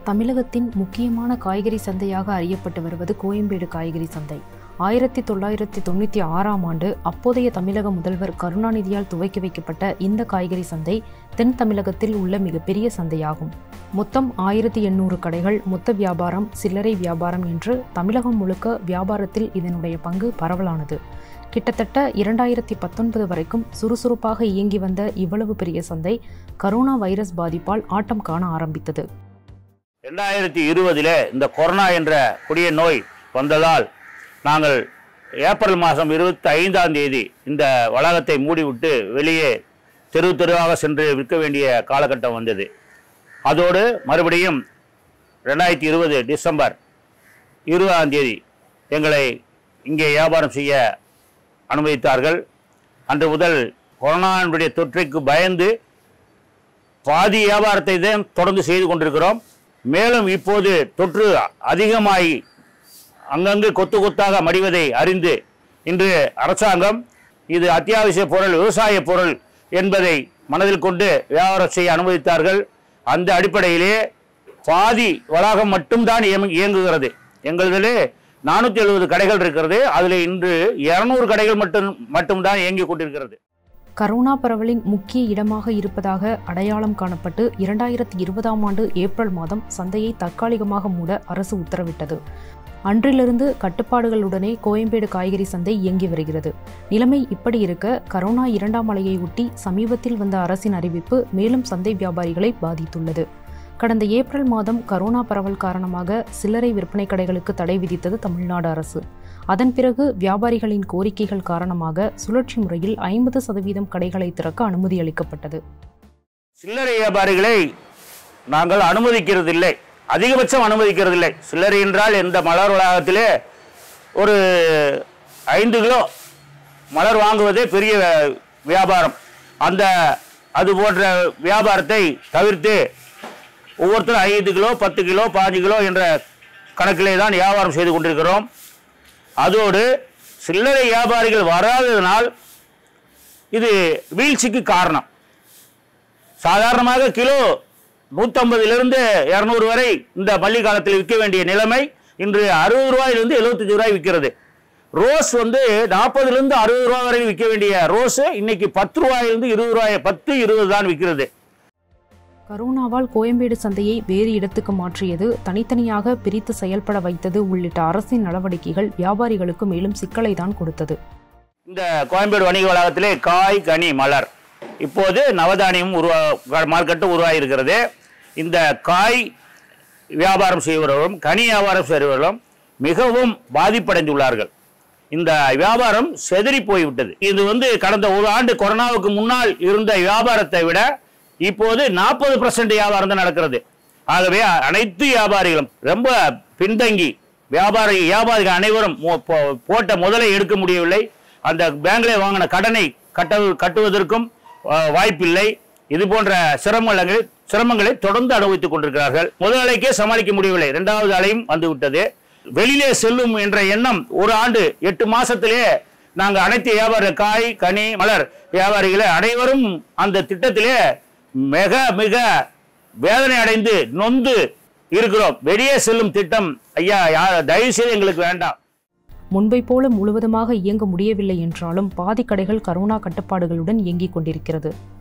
தமிழகத்தின் முக்கியமான காய்கறி சந்தையாக அறியப்பட்டு வருவது கோயம்பேடு காய்கறி சந்தை. 1996ஆம் ஆண்டு அப்போதைய தமிழக முதல்வர் கருணாநிதியால் துவக்கி வைக்கப்பட்ட இந்த காய்கறி சந்தை தென் தமிழகத்தில் உள்ள மிகப்பெரிய சந்தையாகும். மொத்தம் 1800 கடைகள், மொத்த வியாபாரம், சில்லறை வியாபாரம் என்று தமிழகம் முழுக்க வியாபாரத்தில் இதனுடைய பங்கு பரவலானது. கிட்டத்தட்ட 2019 வரைக்கும் சுறுசுறுப்பாக இயங்கி வந்த இவ்வளவு பெரிய சந்தை கரோனா வைரஸ் பாதிப்பால் ஆட்டம் காண ஆரம்பித்தது. 2020 இந்த கொரோனா என்ற கொடிய நோய் வந்ததால் நாங்கள் ஏப்ரல் மாதம் 25ஆம் தேதி இந்த வளாகத்தை மூடிவிட்டு வெளியே தெருவாக சென்று விற்க வேண்டிய காலகட்டம் வந்தது. அதோடு மறுபடியும் 2020 டிசம்பர் 20ஆம் தேதி எங்களை இங்கே வியாபாரம் செய்ய அனுமதித்தார்கள். அன்று முதல் கொரோனாவுடைய தொற்றுக்கு பயந்து பாதி வியாபாரத்தை தான் தொடர்ந்து செய்து கொண்டிருக்கிறோம். மேலும் இப்போது தொற்று அதிகமாகி அங்கங்கு கொத்து கொத்தாக மடிவதை அறிந்து இன்று அரசாங்கம் இது அத்தியாவசிய பொருள், விவசாய பொருள் என்பதை மனதில் கொண்டு வியாபாரம் செய்ய அனுமதித்தார்கள். அந்த அடிப்படையிலே பாதி வளாகம் மட்டும்தான் இயங்குகிறது. எங்களிலே 470 கடைகள் இருக்கிறது. அதில் இன்று 200 கடைகள் மட்டும்தான் இயங்கிக் கொண்டிருக்கிறது. கரோனா பரவலின் முக்கிய இடமாக இருப்பதாக அடையாளம் காணப்பட்டு 2020ஆம் ஆண்டு ஏப்ரல் மாதம் சந்தையை தற்காலிகமாக மூட அரசு உத்தரவிட்டது. அன்றிலிருந்து கட்டுப்பாடுகளுடனே கோயம்பேடு காய்கறி சந்தை இயங்கி வருகிறது. நிலைமை இப்படி இருக்க கரோனா 2ஆம் அலையை ஒட்டி சமீபத்தில் வந்த அரசின் அறிவிப்பு மேலும் சந்தை வியாபாரிகளை பாதித்துள்ளது. கடந்த ஏப்ரல் மாதம் கரோனா பரவல் காரணமாக சில்லறை விற்பனை கடைகளுக்கு தடை விதித்தது தமிழ்நாடு அரசு. அதன் பிறகு வியாபாரிகளின் கோரிக்கைகள் காரணமாக சுழற்சி முறையில் 50% கடைகளை திறக்க அனுமதி அளிக்கப்பட்டது. சில்லறை வியாபாரிகளை நாங்கள் அனுமதிக்கிறதில்லை, அதிகபட்சம் அனுமதிக்கிறதில்லை. சில்லறை என்றால் இந்த மலர் வளாகத்திலே ஒரு 5 கிலோ மலர் வாங்குவதே பெரிய வியாபாரம். அது போன்ற வியாபாரத்தை தவிர்த்து ஒவ்வொருத்தரும் 5 கிலோ 10 கிலோ 5 கிலோ என்ற கணக்கிலே தான் வியாபாரம் செய்து கொண்டிருக்கிறோம். அதோடு சில்லறை வியாபாரிகள் வராததனால் இது வீழ்ச்சிக்கு காரணம். சாதாரணமாக கிலோ 150லிருந்து 200 வரை இந்த பள்ளி காலத்தில் விற்க வேண்டிய நிலைமை இன்று 60 ரூபாயிலிருந்து 75 ரூபாய் விற்கிறது. ரோஸ் 40லிருந்து 60 ரூபாய் வரை விற்க வேண்டிய ரோஸ் இன்னைக்கு 10 ரூபாயிலிருந்து 20 ரூபாய் 10-20 தான் விற்கிறது. கரோனாவால் கோயம்பேடு சந்தையை வேறு இடத்துக்கு மாற்றியது, தனித்தனியாக பிரித்து செயல்பட வைத்தது உள்ளிட்ட அரசின் நடவடிக்கைகள் வியாபாரிகளுக்கு மேலும் சிக்கலை தான் கொடுத்தது. இந்த கோயம்பேடு வணிக வளாகத்திலே காய், கனி, மலர், இப்போது நவதானியம் மார்க்கெட்டு உருவாகியிருக்கிறது. இந்த காய் வியாபாரம் செய்பவர்களும் கனி வியாபாரம் செய்பவர்களும் மிகவும் பாதிப்படைந்துள்ளார்கள். இந்த வியாபாரம் செதறி போய்விட்டது. இது கடந்த ஒரு ஆண்டு கொரோனாவுக்கு முன்னால் இருந்த வியாபாரத்தை விட இப்போது 40% வியாபாரம் தான் நடக்கிறது. ஆகவே அனைத்து வியாபாரிகளும் ரொம்ப பின்தங்கி வியாபாரிகள் அனைவரும் போட்ட முதலை எடுக்க முடியவில்லை. அந்த பேங்கிலே வாங்கின கடனை கட்டுவதற்கும் வாய்ப்பில்லை. இது போன்ற சிரமங்களை தொடர்ந்து அனுபவித்துக் கொண்டிருக்கிறார்கள். முதல் அலைக்கே சமாளிக்க முடியவில்லை, 2வது அலையும் வந்துவிட்டது. வெளியிலே செல்லும் என்ற எண்ணம் ஒரு ஆண்டு 8 மாசத்திலே நாங்கள் அனைத்து வியாபார காய், கனி, மலர் வியாபாரிகளை அனைவரும் அந்த திட்டத்திலே மிக மிக வேதனை அடைந்து நொந்து இருக்கிறோம். வெளியே செல்லும் திட்டம் ஐயா தயவு செய்து எங்களுக்கு வேண்டாம். முன்பை போல முழுவதுமாக இயங்க முடியவில்லை என்றாலும் பாதி கடைகள் கரோனா கட்டுப்பாடுகளுடன் இயங்கிக் கொண்டிருக்கிறது.